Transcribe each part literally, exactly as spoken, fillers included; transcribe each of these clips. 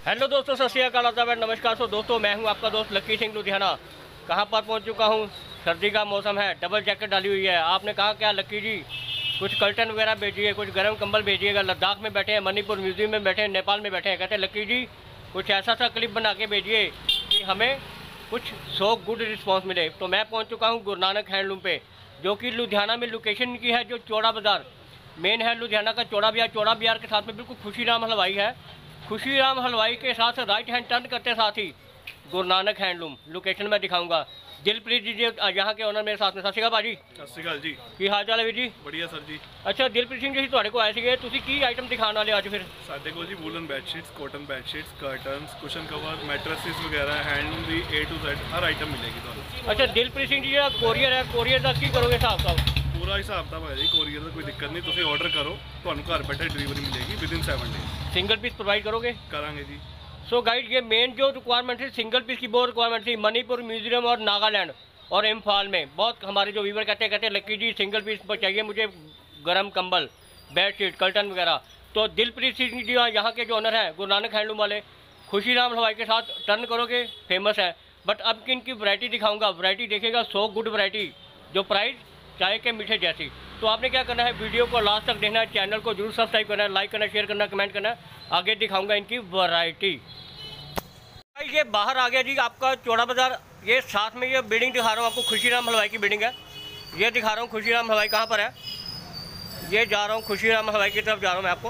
Hello दोस्तों, सत श्री अकाल, आदाब, नमस्कार। सो दोस्तों, मैं हूं आपका दोस्त लक्की सिंह लुधियाना। कहां पर पहुंच चुका हूं? सर्दी का मौसम है, डबल जैकेट डाली हुई है। आपने कहा क्या लक्की जी कुछ कर्टन वगैरह भेजिए, कुछ गर्म कंबल भेजिएगा। लद्दाख में बैठे हैं, मणिपुर म्यूजियम में बैठे हैं, नेपाल में बैठे हैं। कहते हैं लक्की जी कुछ ऐसा सा क्लिप बना के भेजिए कि हमें कुछ सो गुड रिस्पॉन्स मिले। तो मैं पहुँच चुका हूँ गुरु नानक हैंडलूम पे, जो कि लुधियाना में लोकेशन की है, जो चौड़ा बाज़ार मेन है लुधियाना का। चौड़ा बाजार, चौड़ा बाजार के साथ में बिल्कुल खुशीराम हलवाई है। खुशीराम हलवाई के साथ राइट हैंड टर्न करते साथ ही गुरु नानक हैंडलूम लोकेशन में दिखाऊंगा। दिलप्रीत जी यहाँ के ओनर मेरे साथ में। सत श्री अकाल भाजी। सत श्री अकाल जी। की हाल चाल है जी? बढ़िया सर जी। अच्छा दिलप्रीत सिंह जी, तुहाडे को आए थे, तुसी की आइटम दिखाने वाले आज? फिर साडे को जी woollen bedsheets, cotton bedsheets, curtains, cushion cover, mattresses वगैरह हैंडलूम दी ए टू जेड हर आइटम मिलेगी तुहानू। अच्छा दिलप्रीत सिंह जी, जो कोरियर है, कोरियर का की करोगे हिसाब साहब? पूरा हिसाब किताब है जी, कोरियर का कोई दिक्कत नहीं। तुसीं ऑर्डर करो, तुहानू घर बैठे डिलीवरी मिलेगी with in seven days. Single piece provide करोगे? करांगे जी। सो गाइड, ये मेन जो रिक्वायरमेंट थी सिंगल पीस की, बहुत रिक्वायरमेंट थी मणिपुर म्यूजियम और नागालैंड और इम्फाल में। बहुत हमारे जो व्यूवर कहते कहते लक्की जी सिंगल पीस पर चाहिए मुझे, गर्म कंबल, बेडशीट, कर्टन वगैरह। तो दिलप्रीत सिंह जी यहाँ के जो ओनर हैं गुरु नानक हैंडलूम वाले, खुशीराम हलवाई के साथ टर्न करोगे, फेमस है। बट अब किन की वैरायटी दिखाऊंगा, वैरायटी देखिएगा, सो गुड वैरायटी, जो प्राइस चाय के मीठे जैसी। तो आपने क्या करना है, वीडियो को लास्ट तक देखना है, चैनल को जरूर सब्सक्राइब करना है, लाइक करना, शेयर करना, कमेंट करना है। आगे दिखाऊंगा इनकी वैरायटी। ये बाहर आ गया जी आपका चौड़ा बाजार। ये साथ में ये बिल्डिंग दिखा रहा हूँ आपको, खुशीराम हलवाई की बिल्डिंग है। ये दिखा रहा हूँ खुशीराम हलवाई कहाँ पर है। ये जा रहा हूँ खुशीराम हलवाई की तरफ जा रहा हूँ मैं आपको।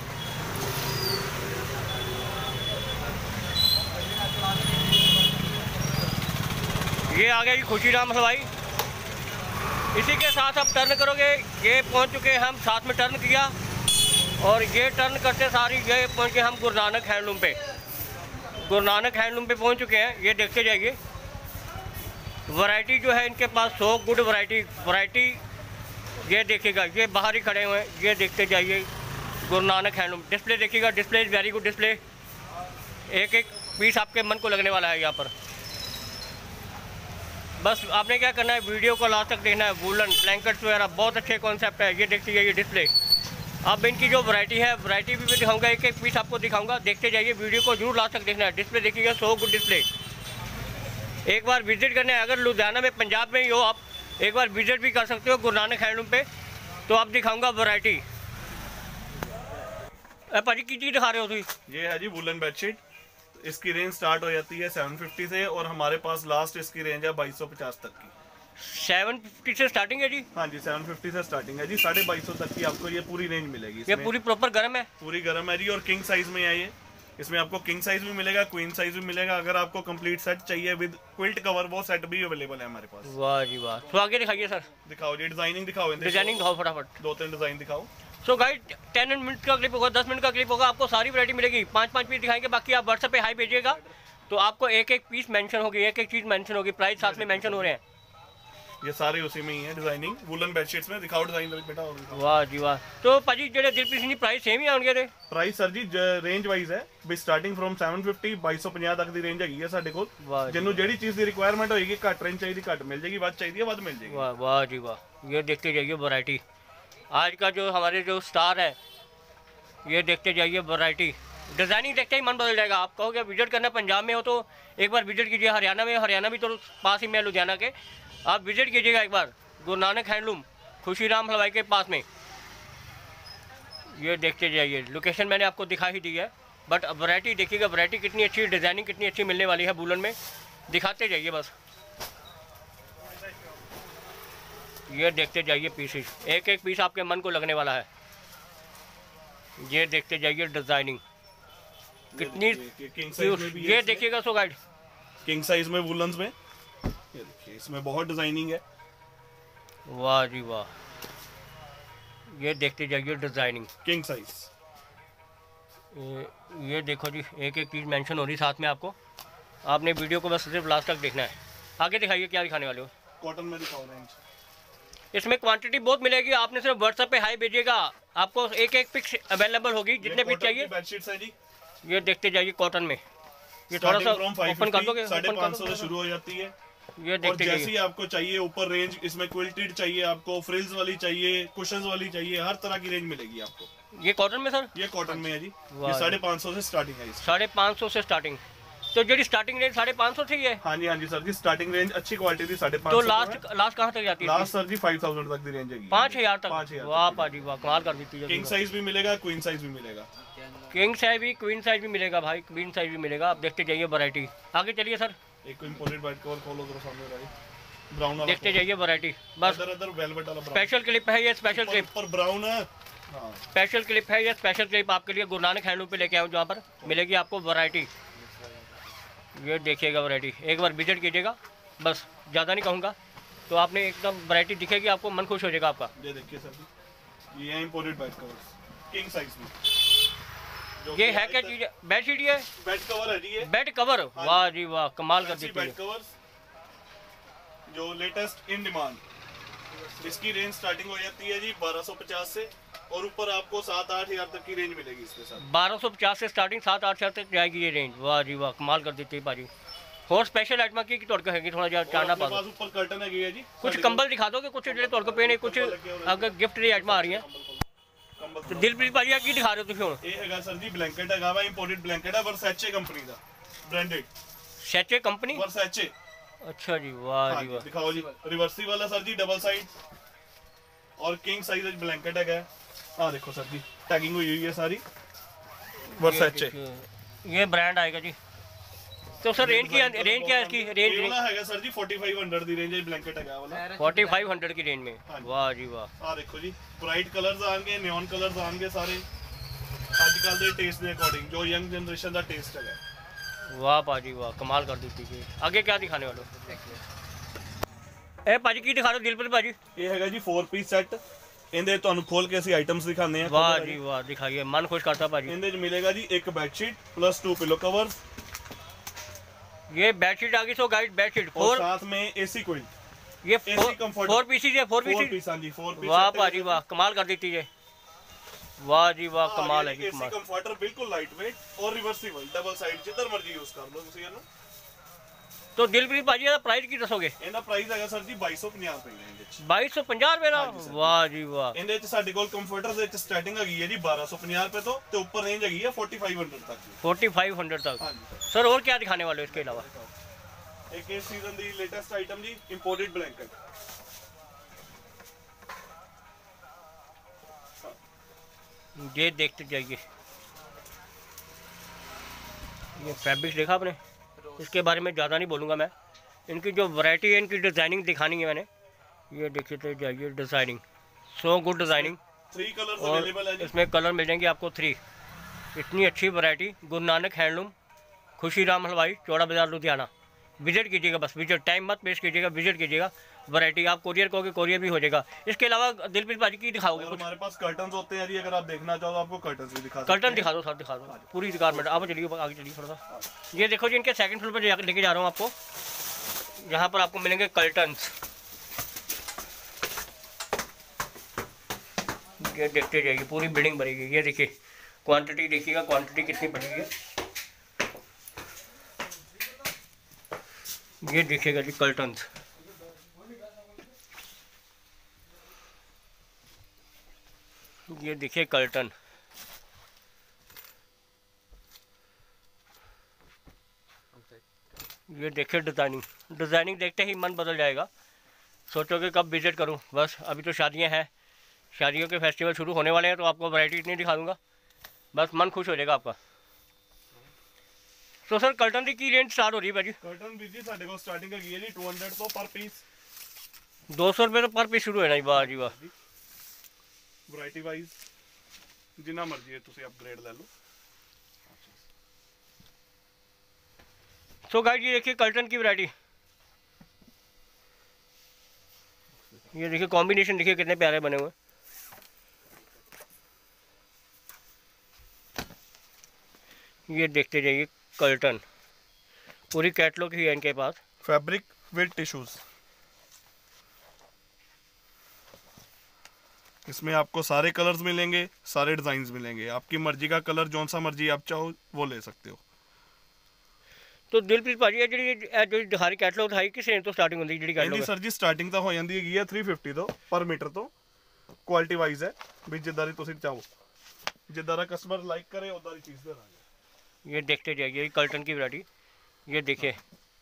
ये आ गया जी खुशीराम हलवाई। इसी के साथ आप टर्न करोगे, ये पहुंच चुके हैं हम, साथ में टर्न किया और ये टर्न करते सारी ये पहुंचे हम गुरु नानक हैंडलूम पे। गुरु नानक हैंडलूम पे पहुंच चुके हैं। ये देखते जाइए वैरायटी जो है इनके पास, सो गुड वैरायटी वैरायटी ये देखिएगा। ये बाहर ही खड़े हुए हैं, ये देखते जाइए गुरु नानक हैंडलूम। डिस्प्ले देखिएगा, display is very good display. एक एक पीस आपके मन को लगने वाला है यहाँ पर। बस आपने क्या करना है, वीडियो को लास्ट तक देखना है। वूलन ब्लैंकेट्स वगैरह बहुत अच्छे कॉन्सेप्ट है। ये देखते जाइए डिस्प्ले। अब इनकी जो वैरायटी है, वैरायटी भी मैं दिखाऊंगा, एक एक पीस आपको दिखाऊंगा। देखते जाइए, वीडियो को जरूर लास्ट तक देखना है। डिस्प्ले देखिएगा, सो गुड डिस्प्ले। एक बार विजिट करने, अगर लुधियाना में, पंजाब में ही हो आप, एक बार विजिट भी कर सकते हो गुरु नानक हैंडलूम पे। तो आप दिखाऊंगा वैरायटी। भाजी की चीज़ दिखा रहे हो तुम? ये है जी वूलन बेडशीट। इसकी रेंज स्टार्ट हो जाती है सेवन फिफ्टी से और हमारे पास लास्ट इसकी रेंज है बाईस सौ पचास तक की। सेवन फिफ्टी से स्टार्टिंग है जी? हाँ जी, सेवन फिफ्टी से स्टार्टिंग है जी। साढ़े बाईस सौ तक की आपको ये पूरी रेंज मिलेगी। ये पूरी प्रॉपर गर्म है? पूरी गर्म है जी, और किंग साइज में है ये। इसमें आपको किंग साइज भी मिलेगा, क्वीन साइज भी मिलेगा। अगर आपको कंप्लीट सेट चाहिए विद क्विल्ट कवर, वो सेट भी अवेलेबल है हमारे पास। वाह जी वाह। तो आगे दिखाइए सर। दिखाओ जी, डिजाइनिंग दिखाओ। डिजाइनिंग दिखाओ फटाफट, दो तीन डिजाइन दिखाओ। सो गाइड टेन मिनट का क्लिप होगा, दस मिनट का क्लिप होगा, आपको सारी वैरायटी मिलेगी। पाँच पाँच पीस दिखाएंगे, बाकी आप व्हाट्सएप पे हाई भेजिएगा तो आपको एक एक पीस मेंशन होगी, एक एक चीज मेंशन होगी, प्राइस साथ में मेंशन हो रहे हैं। ये सारे उसी में ही है डिजाइनिंग वूलन बेडशीट्स में। दिखाओ डिजाइन बेटा। वाह जी वाह। तो भाजी जेडे दिलप्रीत सिंह जी प्राइस सेम ही आउणगे दे? प्राइस सर जी रेंज वाइज है भी, स्टार्टिंग फ्रॉम सेवन फिफ्टी बाईस सौ पचास तक दी रेंज हैगी है ਸਾਡੇ ਕੋਲ। जिन्हों ਜਿਹੜੀ चीज ਦੀ रिक्वायरमेंट होगी, घट रेंज चाहिए घट मिल जाएगी, ਵੱਧ चाहिए ਵੱਧ मिल जाएगी। वाह वाह जी वाह। ये देखते जाइए वैरायटी। आज का जो हमारे जो स्टार है, ये देखते जाइए वैरायटी। डिजाइनिंग देखते ही मन बदल जाएगा। आप कहोगे विजिट करना, पंजाब में हो तो एक बार विजिट कीजिए। हरियाणा में, हरियाणा भी तो पास ही में लुधियाना के, आप विजिट कीजिएगा एक बार गुरु नानक हैंडलूम खुशीराम हलवाई के पास में। ये देखते जाइए, लोकेशन मैंने आपको दिखा ही दी है, बट वैरायटी देखिएगा, वैरायटी कितनी अच्छी, डिज़ाइनिंग कितनी अच्छी मिलने वाली है वूलन में। दिखाते जाइए बस, ये देखते जाइए पीसेस, एक एक पीस आपके मन को लगने वाला है। ये देखते जाइए डिज़ाइनिंग कितनी, ये देखिएगा। सो गाइड किंग साइज में वूलन्स में, ये देखिए इसमें बहुत डिजाइनिंग है। वाह जी वाह। ये देखते जाइए डिजाइनिंग किंग साइज। ये, ये देखो जी, एक एक चीज़ मेंशन हो रही साथ में आपको। आपने वीडियो को बस सिर्फ लास्ट तक देखना है। आगे दिखाइए क्या दिखाने वाले हो। कॉटन में दिखाओ रेंज। इसमें क्वांटिटी बहुत मिलेगी, आपने सिर्फ व्हाट्सएप पे हाई भेजिएगा, आपको एक एक पिक्स अवेलेबल होगी, जितने पिक चाहिए। बेडशीट्स है जी। ये देखते जाइए कॉटन में, ये थोड़ा सा ओपन कर दोगे? साढ़े पाँच सौ से शुरू हो जाती है। ये देखते और जैसी आपको चाहिए ऊपर रेंज, इसमें क्विल्टेड चाहिए आपको, फ्रिल्स वाली चाहिए, कुशन्स वाली चाहिए, हर तरह की रेंज मिलेगी आपको। ये कॉटन में सर? ये कॉटन में है जी, वाह ये जी। साढ़े पाँच सौ से स्टार्टिंग है इसकी। साढ़े पाँच सौ से स्टार्टिंग। तो जो स्टार्टिंग रेंज साढ़े पाँच सौ थी है? हाँ जी हाँ जी सर जी, स्टार्टिंग रेंज अच्छी क्वालिटी थी साढ़े पाँच तो सौ। लास्ट लास्ट कहाँ तक जाती है? लास्ट सर जी फाइव थाउजेंड तक की रेंज है, पाँच हजार तक। पाँच हजार वाह पाजी वाह, कमाल कर दी थी। किंग साइज भी मिलेगा, क्वीन साइज भी मिलेगा। किंग साइज भी, क्वीन साइज भी मिलेगा भाई, क्वीन साइज भी मिलेगा। आप देखते जाइए वैरायटी। आगे चलिए सर, एक इम्पोर्टेड बेड कवर खोलो करो सामने भाई, ब्राउन वाला देखते जाइए वैरायटी। बस इधर इधर वेलवेट वाला ब्राउन, स्पेशल क्लिप है ये, स्पेशल क्लिप, ऊपर ब्राउन है। हाँ स्पेशल क्लिप है ये, स्पेशल क्लिप आपके लिए गुरु नानक हैंडलूम पे लेके आऊँ, जहाँ पर मिलेगी आपको वैरायटी। ये देखिएगा वैरायटी, एक बार विजिट कीजिएगा, बस ज़्यादा नहीं कहूँगा। तो आपने एकदम वैरायटी दिखेगी आपको, मन खुश हो जाएगा आपका। ये देखिए सर जी, ये है imported bed covers king size में। जो ये कि है क्या आज तक- चीज़? बेड शीट है, बेड कवर है जी ये, बेड कवर। वाह जी वाह, कमाल कर ऐसी देती बेड है। कवर्स जो लेटेस्ट इन डिमांड। इसकी रेंज स्टार्टिंग हो जाती है जी बारह सौ पचास से, और ऊपर आपको सात आठ हजार तक की रेंज मिलेगी इसके साथ। बारह सौ पचास से स्टार्टिंग सात आठ हजार तक जाएगी ये रेंज। वाह जी वाह, कमाल कर देती है भाजी। और स्पेशल आइटम की तोड़ हैगी, थोड़ा जिहा चाहना पा दो। पास ऊपर कर्टन है जी, कुछ कंबल दिखा दोगे, कुछ जो तोड़ पे ने, कुछ अगर गिफ्ट दी आइटम आ रही हैं। कंबल तो दिलप्रीत भाजी की दिखा रहे हो तुम हम? ये हैगा सर जी ब्लैंकेट हैगा वा, इंपोर्टेड ब्लैंकेट है वर्सैचे कंपनी का, ब्रांडेड सैचे कंपनी। वर्सैचे। अच्छा जी, वाह हाँ जी जी, वाह। दिखाओ जी, रिवर्सी वाला सर जी, डबल साइड और किंग साइज ब्लैंकेट है। हाँ देखो सर जी, टैगिंग हुई हुई है सारी, वर्सैचे। ये ब्रांड आएगा जी। तो सर रेंज की रेंज क्या है इसकी? रेंज वाला हैगा सर जी फोर्टी फाइव हंड्रेड दी रेंज है ब्लैंकेट हैगा वाला, फोर्टी फाइव हंड्रेड की रेंज में। हाँ जी। वाह जी वाह। हाँ देखो जी, ब्राइट कलर्स आएंगे, नियॉन कलर्स आएंगे सारे आजकल दे टेस्ट के अकॉर्डिंग, जो यंग जनरेशन का टेस्ट है। वाह पाजी वाह, कमाल कर दी थी। आगे क्या दिखाने वाले हो? ए पाजी की दिखा रहे हो दिलप्रीत भाजी? ये हैगा जी फोर पीस सेट, ਇਹਦੇ ਤੁਹਾਨੂੰ ਖੋਲ ਕੇ ਅਸੀਂ ਆਈਟਮਸ ਦਿਖਾਉਂਦੇ ਆ। वाह जी वाह, दिखाइए, मन खुश करता भाजी। ਇਹਦੇ ਚ ਮਿਲੇਗਾ ਜੀ ਇੱਕ bedsheet plus two pillow covers, ये बेडशीट आ गई। सो गाइड बेडशीट और फोर, साथ में एसी कोई ये AC four comfort, four pieces है, फोर फोर पीसीज। पीस। हाँ जी फोर पीस। वाह पाजी वाह, कमाल कर देती है। वाह जी वाह, कमाल है जी, एसी कमाल। कंफर्टर बिल्कुल लाइट वेट और रिवर्सिबल डबल साइड, जिधर मर्जी यूज कर लो ਤੁਸੀਂ ਇਹਨੂੰ। तो दिलप्रीत भाजी ਇਹਦਾ प्राइस की दसोगे? ਇਹਦਾ ਪ੍ਰਾਈਸ ਹੈਗਾ ਸਰ ਜੀ बाईस सौ पचास ਰੁਪਏ ਰੇਂਜ ਵਿੱਚ। बाईस सौ पचास रुपए हाँ जी का। सर। वाह जी वाह। ਇਹਦੇ ਚ ਸਾਡੇ ਕੋਲ ਕੰਫਰਟਰ ਦੇ ਵਿੱਚ ਸਟਾਰਟਿੰਗ ਹੈਗੀ ਹੈ ਜੀ बारह सौ पचास ਰੁਪਏ ਤੋਂ, ਤੇ ਉੱਪਰ ਰੇਂਜ ਹੈਗੀ ਹੈ फोर्टी फाइव हंड्रेड तक की। फोर्टी फाइव हंड्रेड तक। हाँ जी सर। सर और क्या दिखाने वाले हो इसके अलावा? एक इस सीजन दी लेटेस्ट आइटम जी, इंपोर्टेड ब्लैंकेट। ये देखते जाइए, ये फैब्रिक देखा आपने? इसके बारे में ज़्यादा नहीं बोलूँगा मैं। इनकी जो वैरायटी है, इनकी डिज़ाइनिंग दिखानी है मैंने। ये देखते जाइए designing, so good designing. Three colours और अवेलेबल है जी। इसमें कलर मिल जाएंगे आपको थ्री। इतनी अच्छी वैरायटी, गुरु नानक हैंडलूम, खुशी राम हलवाई, चौड़ा बाजार लुधियाना। विजिट कीजिएगा, बस विजिट, टाइम मत वेस्ट कीजिएगा, विजिट कीजिएगा। वैरायटी आप कोरियर कहोगे, कोरियर भी हो जाएगा। इसके अलावा दिलप्रीत भाजी की दिखाओगे और कुछ? हमारे पास कर्टन्स होते हैं जी, अगर आप देखना चाहो तो आपको कर्टन्स भी दिखा सकते कर्टन हैं। दिखा दो सर, दिखा दो पूरी रिक्वायरमेंट। आप चलिए आगे चलिए थोड़ा सा। ये देखो जी, इनके सेकंड फ्लोर पर जा- लेके जा रहा हूँ आपको। यहाँ पर आपको मिलेंगे कर्टन्स। ये देखते जाइए, पूरी बिल्डिंग बनेगी। ये देखिए क्वांटिटी, देखिएगा क्वांटिटी कितनी पड़ेगी है। ये देखिएगा जी कर्टन्स। ये देखिए कर्टन। ये देखिए डिज़ाइनिंग, डिज़ाइनिंग देखते ही मन बदल जाएगा। सोचोगे कब विजिट करूं। बस अभी तो शादियां हैं, शादियों के फेस्टिवल शुरू होने वाले हैं, तो आपको वैरायटी इतनी दिखा दूंगा, बस मन खुश हो जाएगा आपका। तो सर कर्टन की रेंज स्टार्ट हो रही है भाजी? कर्टन भी जी ਸਾਡੇ ਕੋਲ ਸਟਾਰਟਿੰਗ ਹੈਗੀ ਹੈ ਜੀ टू हंड्रेड ਤੋਂ पर पीस। दो सौ रुपये तो पर पीस शुरू है ना जी? वाह जी वाह। वैरायटी वाइज जिन्ना मर्जी है ਤੁਸੀਂ अपग्रेड ले लो। तो गाइड ये देखिए कर्टन की वैरायटी। ये देखिए कॉम्बिनेशन, देखिए कितने प्यारे बने हुए। ये देखते जाइए कर्टन, पूरी कैटलॉग ही है इनके पास। फैब्रिक विद टिश्यूज, इसमें आपको सारे कलर्स मिलेंगे, सारे डिजाइन्स मिलेंगे। आपकी मर्जी का कलर जौन सा मर्जी आप चाहो वो ले सकते हो। तो दिलप्रीत भाजी ਇਹ ਜਿਹੜੀ ਇਹ ਜਿਹੜੀ ਦਿਖਾਰੀ ਕੈਟਲੌਗ ਦਿਖਾਈ ਕਿਸ ਰੇਂਜ ਤੋਂ ਸਟਾਰਟਿੰਗ ਹੁੰਦੀ ਜਿਹੜੀ ਇਹਦੀ ਕੈਟਲੌਗ? ਸਰ ਜੀ ਸਟਾਰਟਿੰਗ ਤਾਂ ਹੋ ਜਾਂਦੀ ਹੈਗੀ ਹੈ थ्री फिफ्टी ਤੋਂ ਪਰ ਮੀਟਰ ਤੋਂ। ਕੁਆਲਿਟੀ ਵਾਈਜ਼ ਹੈ ਵੀ ਜਿੱਦਾਂ ਦੀ ਤੁਸੀਂ ਚਾਹੋ। जिद्दां दा कस्टमर लाइक करे उदां दी चीज़ दे दांगे। ये देखते जाइए कर्टन की वैरायटी, ये देखिए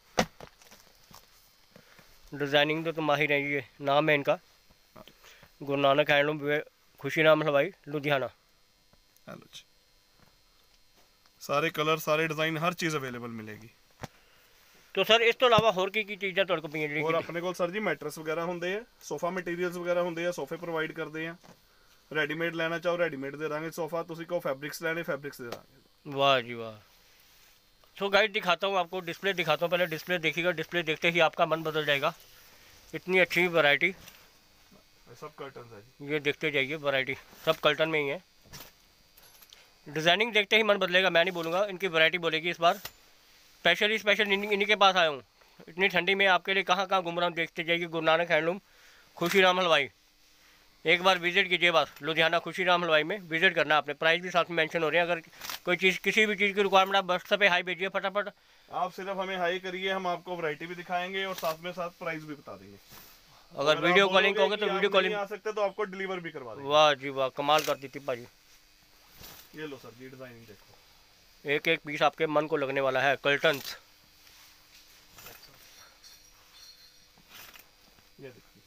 डिज़ाइनिंग तो, तो माहिर है। ये नाम है इनका गुरु नानक हैंडलूम, खुशीराम हलवाई, लुधियाना। हेलो जी, सारे कलर सारे डिज़ाइन हर चीज़ अवेलेबल मिलेगी। तो सर इस तो इलावा होर की की चीज़ां तुहाडे कोल पईआं और अपने कोल सर जी मैट्रेस वगैरह होंदे आ, सोफा मटीरियल्स वगैरह होंदे आ, सोफे प्रोवाइड करते हैं। रेडीमेड लेना चाहो रेडीमेड दे देंगे सोफ़ा, तुसी को फैब्रिक्स लेने फैब्रिक्स दे देंगे। वाह जी वाह। सो गाइड दिखाता हूँ आपको, डिस्प्ले दिखाता हूँ। पहले डिस्प्ले देखिएगा, डिस्प्ले देखते ही आपका मन बदल जाएगा। इतनी अच्छी वैरायटी, सब कर्टन है जी। ये देखते जाइए वैरायटी सब कर्टन में ही है। डिज़ाइनिंग देखते ही मन बदलेगा, मैं नहीं बोलूँगा, इनकी वैरायटी बोलेगी इस बार। स्पेशली स्पेशल इन्हीं के पास आया हूँ। इतनी ठंडी में आपके लिए कहाँ कहाँ घूम रहा हूँ, देखते जाइए। गुरु नानक हैंडलूम, खुशीराम हलवाई। एक बार विजिट कीजिए बस, लुधियाना खुशीराम हलवाई में विजिट करना आपने। प्राइस भी साथ में मेंशन हो रहे हैं। अगर कोई चीज़ किसी भी चीज़ की रिक्वायरमेंट आप व्हाट्सएप पे हाई भेजिए फटाफट। आप सिर्फ हमें हाई करिए, हम आपको वैरायटी भी दिखाएंगे और साथ में साथ प्राइस भी बता देंगे। अगर वीडियो कॉलिंग कहोगे तो वीडियो कॉलिंग आ सकते तो आपको डिलीवर भी करवा देंगे। वाह जी वाह, कमाल कर दी थी भाजी। ये लो सर जी डिजाइनिंग देखो, एक एक पीस आपके मन को लगने वाला है। कर्टन्स ये देखिए,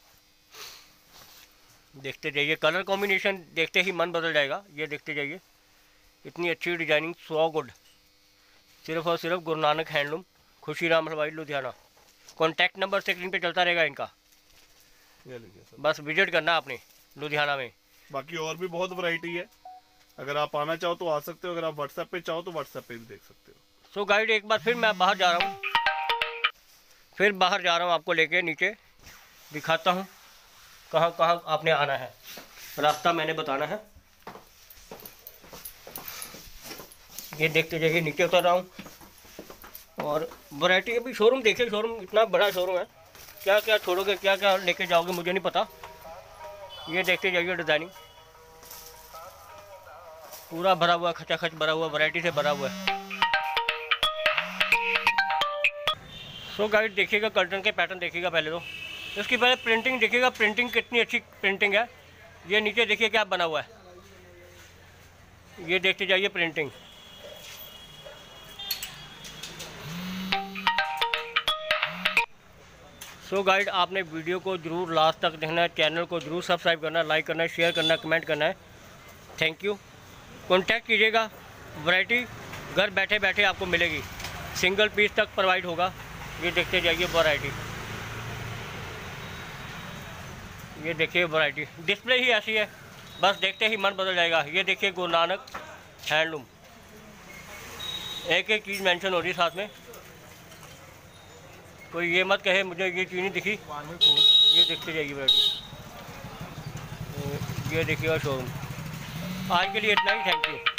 देखते जाइए, कलर कॉम्बिनेशन देखते ही मन बदल जाएगा। ये देखते जाइए, इतनी अच्छी डिजाइनिंग, सो गुड। सिर्फ और सिर्फ गुरु नानक हैंडलूम, खुशीराम हलवाई, लुधियाना। कॉन्टैक्ट नंबर स्क्रीन पे चलता रहेगा इनका, ये लीजिए सर। बस विजिट करना आपने लुधियाना में। बाकी और भी बहुत वैरायटी है, अगर आप आना चाहो तो आ सकते हो, अगर आप व्हाट्सएप पे चाहो तो व्हाट्सएप पे भी देख सकते हो। सो गाइड एक बार फिर मैं बाहर जा रहा हूँ, फिर बाहर जा रहा हूँ, आपको लेके नीचे दिखाता हूँ कहाँ कहाँ आपने आना है। रास्ता मैंने बताना है। ये देखते जाइए, नीचे उतर रहा हूँ और वैरायटी अभी शोरूम देखिए। शोरूम इतना बड़ा शोरूम है, क्या क्या छोड़ोगे क्या क्या लेके जाओगे मुझे नहीं पता। ये देखते जाइए, डिज़ाइनिंग पूरा भरा हुआ, खचाखच भरा हुआ, वैरायटी से भरा हुआ है। सो गाइड देखिएगा, कर्टन के पैटर्न देखिएगा पहले तो। इसकी पहले प्रिंटिंग देखिएगा, प्रिंटिंग कितनी अच्छी प्रिंटिंग है। ये नीचे देखिए क्या बना हुआ है, ये देखते जाइए प्रिंटिंग। सो गाइड आपने वीडियो को जरूर लास्ट तक देखना है, चैनल को जरूर सब्सक्राइब करना है, लाइक करना है, शेयर करना है, कमेंट करना है। Thank you. कॉन्टैक्ट कीजिएगा, वैरायटी घर बैठे बैठे आपको मिलेगी, सिंगल पीस तक प्रोवाइड होगा। ये देखते जाइए वैरायटी, ये देखिए वैरायटी, डिस्प्ले ही ऐसी है, बस देखते ही मन बदल जाएगा। ये देखिए गुरु नानक हैंडलूम, एक एक चीज़ मेंशन हो रही है साथ में। कोई ये मत कहे मुझे ये चीज़ नहीं दिखी। ये देखते जाइए वैरायटी, ये देखिएगा शोरूम। आज के लिए इतना ही, थैंक यू।